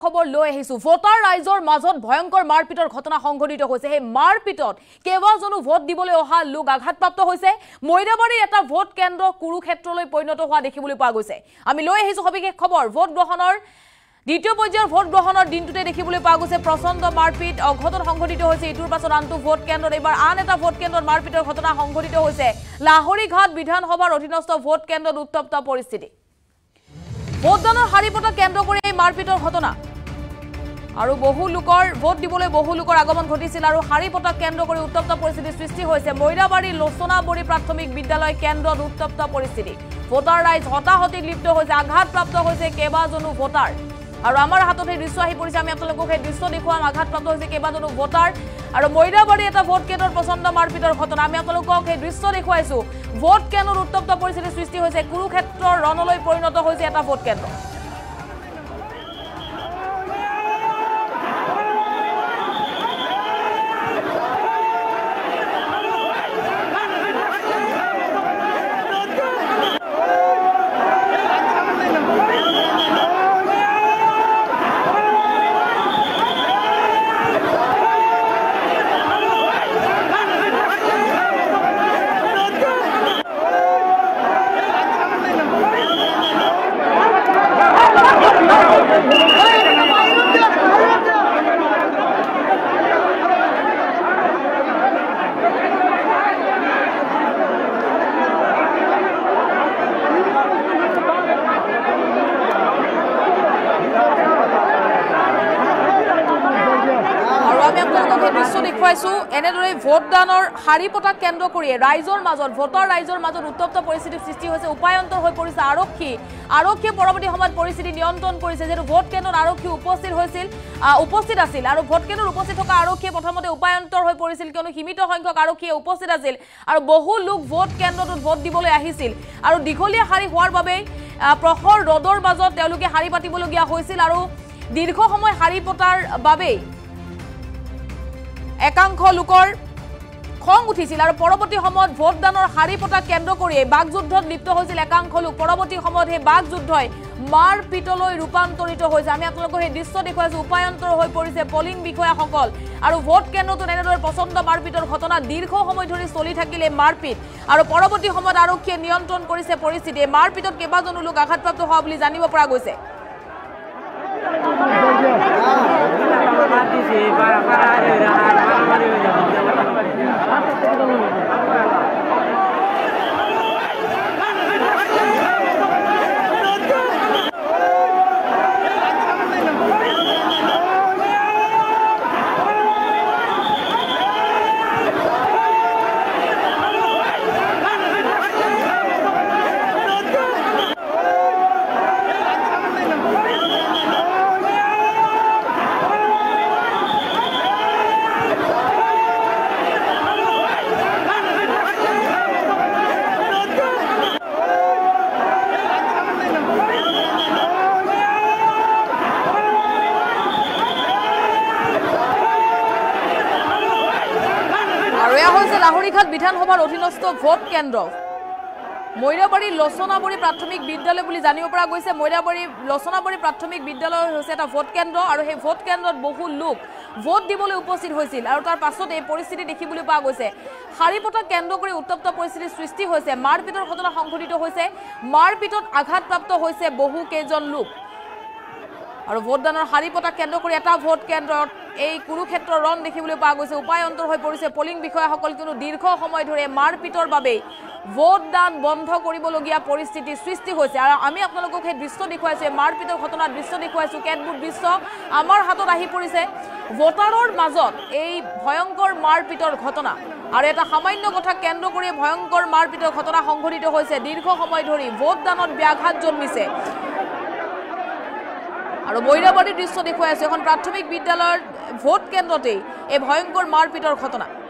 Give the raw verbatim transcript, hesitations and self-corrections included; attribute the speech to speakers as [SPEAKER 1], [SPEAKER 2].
[SPEAKER 1] খবৰ লৈ আহিছো ভোটাৰ ৰাইজৰ মাজত ভয়ংকৰ মাৰপিটৰ ঘটনা সংঘটিত হৈছে হে মাৰপিটত কেবাজনো ভোট দিবলৈ অহা লোক আঘাতপ্ৰাপ্ত হৈছে মৈৰাবাৰীৰ এটা ভোট কেন্দ্ৰ কুৰুক্ষেত্ৰলৈ পৰিণত হোৱা দেখিবলৈ পোৱা গৈছে আমি লৈ আহিছো সবিশেষ খবৰ ভোট গ্ৰহণৰ দ্বিতীয় পৰ্যায়ৰ ভোট গ্ৰহণৰ দিনটোতে দেখিবলৈ পোৱা গৈছে প্ৰচণ্ড মাৰপিট অঘটন সংঘটিত হৈছে ইটোৰ পাছত আনটো ভোট কেন্দ্ৰত এবাৰ আন এটা ভোট কেন্দ্ৰত মাৰপিটৰ ঘটনা সংঘটিত হৈছে লাহৰীঘাট বিধানসভাৰ অধীনস্থ ভোট কেন্দ্ৰত উত্তপ্ত পৰিস্থিতি ভোটদানৰ হাৰিপতা কেন্দ্ৰ কৰি এই মাৰপিটৰ ঘটনা আৰু বহু লোকৰ ভোট দিবলৈ বহু লোকৰ আগমন ঘটিছিল আৰু হাৰিপতা কেন্দ্ৰ কৰি উত্তপ্ত পৰিস্থিতিৰ সৃষ্টি হৈছে মৈৰাবাৰী লোচনাবৰী প্ৰাথমিক বিদ্যালয় কেন্দ্ৰত উত্তপ্ত পৰিস্থিতি ভোটাৰ ৰাইজ হতাহতিত লিপ্ত হৈছে আঘাতপ্ৰাপ্ত হৈছে কেবাজনো ভোটাৰ আৰু আমাৰ হাতত এই দৃশ্য আহি পৰিছে আমি আপোনালোকক এই দৃশ্য দেখুৱাম আঘাতপ্ৰাপ্ত হৈছে কেবাজনো ভোটাৰ আৰু মৈৰাবাৰী এটা ভোট কেন্দ্ৰত প্ৰচণ্ড মাৰপিটৰ ঘটনা আমি আপোনালোকক এই দৃশ্য দেখুৱাইছো ভোট কেন্দ্ৰত উত্তপ্ত পৰিস্থিতিৰ সৃষ্টি হৈছে কুৰুক্ষেত্ৰৰ ৰণলৈ পৰিণত হৈছে এটা ভোট কেন্দ্ৰ এনেদৰে ভোটদানৰ হাৰিপতা কেন্দ্ৰ কৰি ৰাইজৰ মাজত ভোটাৰ ৰাইজৰ মাজত উত্তপ্ত পৰিস্থিতিৰ সৃষ্টি হৈছে উপায়ন্তৰ হৈ পৰিছে আৰক্ষী আৰক্ষীয়ে পৰৱৰ্তী সময়ত পৰিস্থিতি নিয়ন্ত্ৰণ কৰিছে যেন ভোট কেন্দ্ৰত আৰক্ষী উপস্থিত হৈছিল উপস্থিত আছিল আৰু ভোট কেন্দ্ৰত উপস্থিত থকা আৰক্ষীয়ে প্ৰথমতে উপায়ন্তৰ হৈ পৰিছিল কিয়নো সীমিত সংখ্যক আৰক্ষীয়ে উপস্থিত আছিল আৰু বহু লোক ভোট কেন্দ্ৰটোত ভোট দিবলৈ আহিছিল আৰু দীঘলীয়া শাৰী হোৱাৰ বাবে প্ৰখৰ ৰদৰ মাজত তেওঁলোকে শাৰী পাতিবলগীয়া হৈছিল আৰু দীৰ্ঘ সময় শাৰী পতাৰ বাবে একাংশ লোকৰ খং উঠিছিল আৰু পৰৱৰ্তী সময়ত ভোটদানৰ হাৰিপতা কেন্দ্ৰ কৰি বাগযুদ্ধত লিপ্ত হৈছিল একাংশ লোক পৰৱৰ্তী সময়ত সেই বাগযুদ্ধই মাৰপিটলৈ ৰূপান্তৰিত হৈছে আমি আপোনালোকক সেই দৃশ্য দেখুৱাইছো উপায়ন্তৰ হৈ পৰিছে পলিং বিষয়াসকল আৰু ভোট কেন্দ্ৰটো এনেদৰে প্ৰচণ্ড মাৰপিটৰ ঘটনা দীৰ্ঘ সময় ধৰি চলি থাকিলে মাৰপিট আৰু পৰৱৰ্তী সময়ত আৰক্ষীয়ে নিয়ন্ত্ৰণ কৰিছে পৰিস্থিতি মাৰপিটত কেইবাজনো লোক আঘাতপ্ৰাপ্ত হোৱা বুলি জানিব পৰা গৈছে লাহৰীঘাট বিধানসভাৰ অধীনস্থ ভোট কেন্দ্ৰ মৈৰাবাৰী লোচনাবৰী প্ৰাথমিক বিদ্যালয় বুলি জানিব পৰা গৈছে মৈৰাবাৰী লোচনাবৰী প্ৰাথমিক বিদ্যালয় হৈছে এটা ভোট কেন্দ্ৰ আৰু সেই ভোট কেন্দ্ৰত বহু লোক ভোট দিবলৈ উপস্থিত হৈছিল আৰু তাৰ পাছত এই পৰিস্থিতি দেখিবলৈ পোৱা গৈছে হাৰিপতা কেন্দ্ৰ কৰি উত্তপ্ত পৰিস্থিতিৰ সৃষ্টি হৈছে মাৰপিটৰ ঘটনা সংঘটিত হৈছে মাৰপিটত আঘাতপ্ৰাপ্ত হৈছে বহু কেইজন লোক আৰু ভোটদানৰ হাৰিপতা কেন্দ্ৰ কৰি এটা ভোট কেন্দ্ৰত এই কুৰুক্ষেত্ৰৰ ৰণ দেখিবলৈ পোৱা গৈছে উপায়ন্তৰ হৈ পৰিছে পলিং বিষয়াসকল কিন্তু দীৰ্ঘ সময় ধৰি মাৰপিটৰ বাবে ভোটদান বন্ধ কৰিবলগীয়া পৰিস্থিতিৰ সৃষ্টি হৈছে আৰু আমি আপোনালোকক সেই দৃশ্য দেখুৱাইছো মাৰপিটৰ ঘটনাৰ দৃশ্য দেখুৱাইছো কেতবোৰ দৃশ্য আমাৰ হাতত আহি পৰিছে ভোটাৰৰ মাজত এই ভয়ংকৰ মাৰপিটৰ ঘটনা আৰু এটা সামান্য কথা কেন্দ্ৰ কৰি ভয়ংকৰ মাৰপিটৰ ঘটনা সংঘটিত হৈছে দীৰ্ঘ সময় ধৰি ভোটদানত ব্যাঘাত জন্মিছে আৰু মৈৰাবাৰীৰ দৃশ্য দেখুৱাই আছে এখন প্ৰাথমিক বিদ্যালয়ৰ ভোট কেন্দ্ৰতেই এই ভয়ংকৰ মাৰপিটৰ ঘটনা